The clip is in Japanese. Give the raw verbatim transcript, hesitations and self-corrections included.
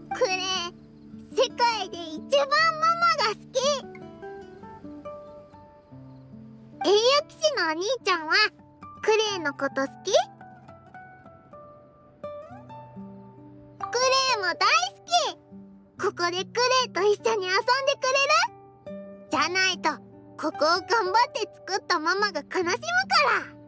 クレイ、世界で一番ママが好き。英雄騎士のお兄ちゃんはクレイのこと好き？クレイも大好き。ここでクレイと一緒に遊んでくれる？じゃないとここを頑張って作ったママが悲しむから。